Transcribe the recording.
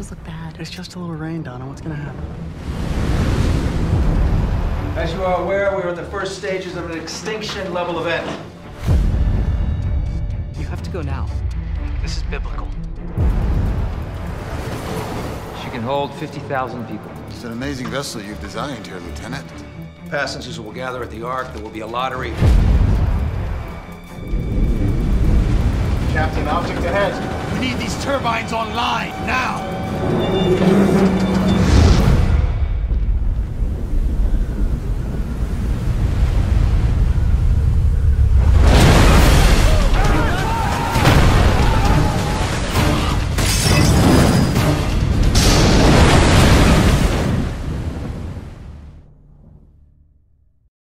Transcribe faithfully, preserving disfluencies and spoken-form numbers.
clothes look bad. It's just a little rain, Donna. What's gonna happen? As you are aware, we're in the first stages of an extinction level event. You have to go now. This is biblical. She can hold fifty thousand people. It's an amazing vessel you've designed here, Lieutenant. Passengers will gather at the Ark. There will be a lottery. Captain, object ahead. We need these turbines online, now!